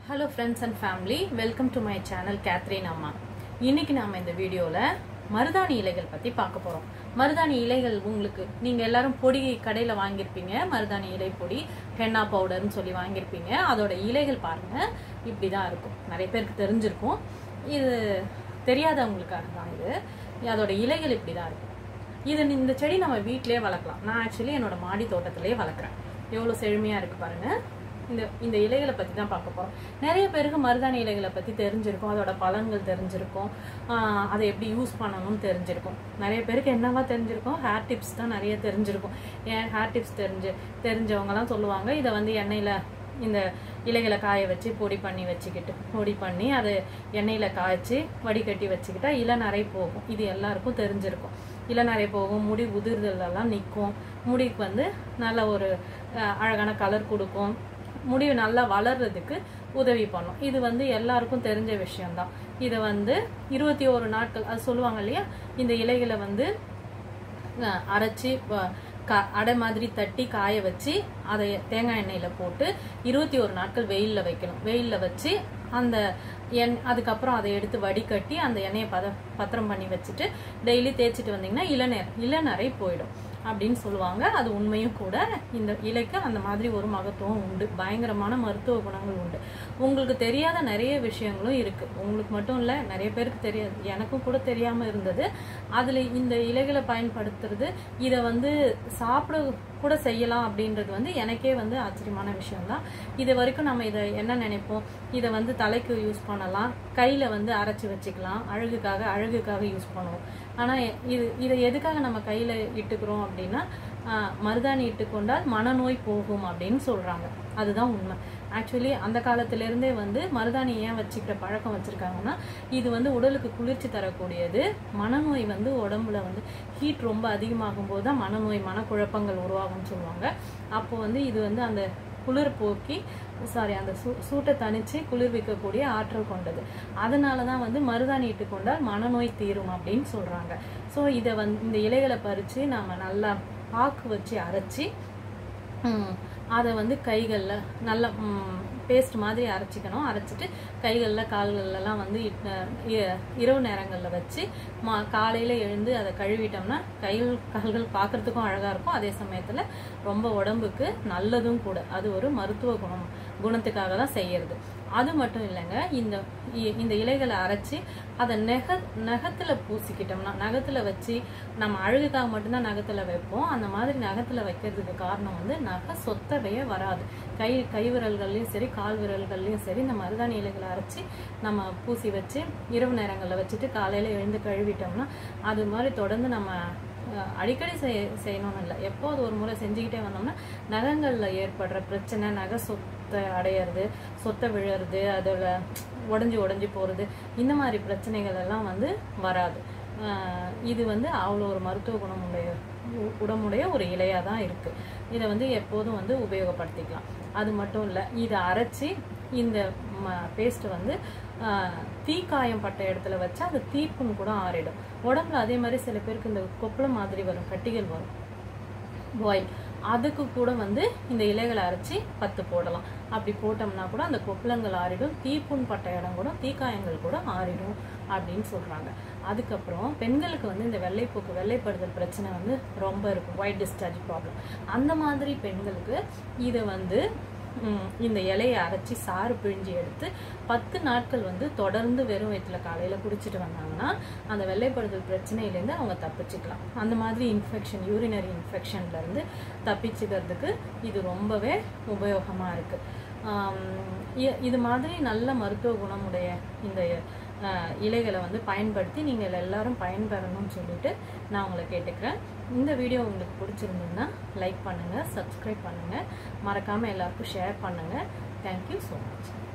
Hello friends and family, welcome to my channel Catherine Amma. இன்னைக்கு நாம இந்த வீடியோல மருதாணி இலைகள் பத்தி பார்க்க போறோம். மருதாணி இலைகள் உங்களுக்கு நீங்க எல்லாரும் பொடி கடையில வாங்கியிருப்பீங்க. மருதாணி இலை பொடி ஹென்னா பவுடர்னு சொல்லி வாங்கியிருப்பீங்க. அதோட இலைகள் பாருங்க இப்படி தான் இருக்கும். நிறைய பேருக்கு தெரிஞ்சிருக்கும். இது தெரியாதவங்களுக்காக தான் இது. அதோட இலைகள் இப்படி தான் இருக்கும். இந்த செடி நம்ம வீட்லயே வளர்க்கலாம். நான் ஆக்சுவலி என்னோட மாடி தோட்டத்திலேயே வளர்க்குறேன். எவ்வளவு செழுமையா இருக்கு பாருங்க. இந்த இலைகளை பத்தி தான் பார்க்க போறோம். நிறைய பேருக்கு மருதாணி இலைகளை பத்தி தெரிஞ்சிருக்கும், அதோட பலன்கள் தெரிஞ்சிருக்கும், அதை எப்படி யூஸ் பண்ணணும்னு தெரிஞ்சிருக்கும். நிறைய பேருக்கு என்னவா தெரிஞ்சிருக்கும், ஹேர் டிப்ஸ் தான் நிறைய தெரிஞ்சிருக்கும். ஏன் ஹேர் டிப்ஸ் தெரிஞ்சவங்க எல்லாம் சொல்லுவாங்க, இதை எண்ணெயில இந்த இலைகளை காய வச்சு பொடி பண்ணி அதை எண்ணெயில காய்ச்சி வடிகட்டி வச்சுக்கிட்டா இளநரை போகும். இது எல்லாருக்கும் தெரிஞ்சிருக்கும். இளநரை போகும், முடி உதிர்தல் எல்லாம் நிற்கும், முடிக்கு நல்ல ஒரு அழகான கலர் கொடுக்கும், முடி நல்லா வளர்றதுக்கு உதவி பண்ணும். இது எல்லாருக்கும் தெரிஞ்ச விஷயம்தான். இதை 21 நாட்கள் அது சொல்லுவாங்க இல்லையா, இந்த இலைகளை அரைச்சி அடை மாதிரி தட்டி காய வச்சு அதை தேங்காய் எண்ணெயில போட்டு 21 நாட்கள் வெயில்ல வைக்கணும். வெயில்ல வச்சு அந்த அதுக்கப்புறம் அதை எடுத்து வடிகட்டி அந்த எண்ணெயை பத்திரம் பண்ணி வச்சுட்டு டெய்லி தேய்ச்சிட்டு வந்தீங்கன்னா இளநரை போயிடும் அப்படின்னு சொல்லுவாங்க. அது உண்மையும் கூட. இந்த இலைக்கு அந்த மாதிரி ஒரு மகத்துவம் உண்டு, பயங்கரமான மருத்துவ குணங்கள் உண்டு. உங்களுக்கு தெரியாத நிறைய விஷயங்களும் இருக்கு. உங்களுக்கு மட்டும் இல்ல, நிறைய பேருக்கு தெரியாது, எனக்கும் கூட தெரியாம இருந்தது. அதுல இந்த இலைகளை பயன்படுத்துறது, இதை சாப்பிட கூட செய்யலாம் அப்படின்றது எனக்கே ஆச்சரியமான விஷயம்தான். இது வரைக்கும் நம்ம இதை என்ன நினைப்போம், இதை தலைக்கு யூஸ் பண்ணலாம், கையில அரைச்சி வச்சுக்கலாம், அழகுக்காக யூஸ் பண்ணுவோம். ஆனா இதை எதுக்காக நம்ம கையில இட்டுக்கிறோம் அப்படின்னா, மருதாணி இட்டுக்கொண்டால் மனநோய் போகும் அப்படின்னு சொல்றாங்க. அதுதான் உண்மை. ஆக்சுவலி அந்த காலத்துல இருந்தே மருதாணி ஏன் வச்சுக்கிற பழக்கம் வச்சிருக்காங்கன்னா, இது உடலுக்கு குளிர்ச்சி தரக்கூடியது. மனநோய் உடம்புல ஹீட் ரொம்ப அதிகமாகும் போது தான் மனக்குழப்பங்கள் உருவாகும்னு சொல்லுவாங்க. அப்போ இது அந்த குளிர் போக்கி அந்த சூட்டை தணிச்சு குளிர்விக்கக்கூடிய ஆற்றல் கொண்டது. அதனாலதான் மருதாணி இட்டு கொண்டால் மனநோய் தீரும் அப்படின்னு சொல்றாங்க. ஸோ இதை இந்த இலைகளை பறிச்சு நாம நல்லா பாக்கு வச்சு அரைச்சி அதை கைகள்ல நல்லா பேஸ்ட் மாதிரி அரைச்சிக்கணும். அரைச்சிட்டு கைகள்ல கால்கள்லாம் இரவு நேரங்கள்ல வச்சு காலையில எழுந்து அதை கழுவிட்டோம்னா கால்கள் பார்க்கறதுக்கும் அழகா இருக்கும், அதே சமயத்துல ரொம்ப உடம்புக்கு நல்லதும் கூட. அது ஒரு மருத்துவ குணத்துக்காக தான் செய்யறது. அது மட்டும் இல்லைங்க, இந்த இலைகளை அரைச்சி அதை நகத்துல பூசிக்கிட்டோம்னா, நகத்துல வச்சு நம்ம அழகுக்காக மட்டும்தான் நகத்துல வைப்போம். அந்த மாதிரி நகத்துல வைக்கிறதுக்கு காரணம் நகை சொத்தவே வராது. கை விரல்கள்லயும் சரி, கால் விரல்கள்லயும் சரி, இந்த மருதாணி இலைகளை அரைச்சி நம்ம பூசி வச்சு இரவு நேரங்கள்ல வச்சுட்டு காலையில எழுந்து கழுவிட்டோம்னா, அது மாதிரி தொடர்ந்து நம்ம அடிக்கடி செய்யணும்னு இல்லை, எப்போது ஒரு முறை செஞ்சுக்கிட்டே வந்தோம்னா நகங்கள்ல ஏற்படுற பிரச்சனை, நகை சொத்தை அடையிறது, சொத்தை விழறது, அதோட உடஞ்சி போறது, இந்த மாதிரி பிரச்சனைகள் எல்லாம் வராது. இது அவ்வளோ ஒரு மருத்துவ குணமுடைய ஒரு இலையா தான் இருக்கு. இதை எப்போதும் உபயோகப்படுத்திக்கலாம். அது மட்டும் இல்லை, இதை அரைச்சி இந்த பேஸ்ட் தீக்காயம் பட்ட இடத்துல வச்சா அது தீப்புன்னு கூட ஆறிடும். உடம்புல அதே மாதிரி சில பேருக்கு இந்த கொப்பளம் மாதிரி வரும், கட்டிகள் வரும், பாயில், அதுக்கு கூட இந்த இலைகளை அரைச்சி 10 போடலாம். அப்படி போட்டோம்னா கூட அந்த கொப்பளங்கள் ஆறிடும், தீப்புண் பட்ட இடம் கூட, தீக்காயங்கள் கூட ஆறிடும் அப்படின்னு சொல்றாங்க. அதுக்கப்புறம் பெண்களுக்கு இந்த வெள்ளைப்படுதல் பிரச்சனை ரொம்ப இருக்கும், ஒயிட் டிஸ்சார்ஜ் ப்ராப்ளம். அந்த மாதிரி பெண்களுக்கு இதை இந்த இலையை அரைச்சி சாறு பிழிஞ்சி எடுத்து 10 நாட்கள் தொடர்ந்து வெறும் வயிற்றுல காலையில குடிச்சிட்டு வந்தாங்கன்னா அந்த வெள்ளைப்படுதல் பிரச்சனையிலேருந்து அவங்க தப்பிச்சுக்கலாம். அந்த மாதிரி இன்ஃபெக்ஷன், யூரினரி இன்ஃபெக்ஷன்ல இருந்து தப்பிச்சுக்கிறதுக்கு இது ரொம்பவே உபயோகமா இருக்கு. இது மாதிரி நல்ல மருத்துவ குணமுடைய இந்த இலைகளை பயன்படுத்தி நீங்கள் எல்லாரும் பயன்பெறணும்னு சொல்லிட்டு நான் உங்களை கேட்டுக்கிறேன். இந்த வீடியோ உங்களுக்கு பிடிச்சிருந்ததுன்னா லைக் பண்ணுங்க, சப்ஸ்கிரைப் பண்ணுங்க, மறக்காம எல்லாருக்கும் ஷேர் பண்ணுங்க. Thank you so much.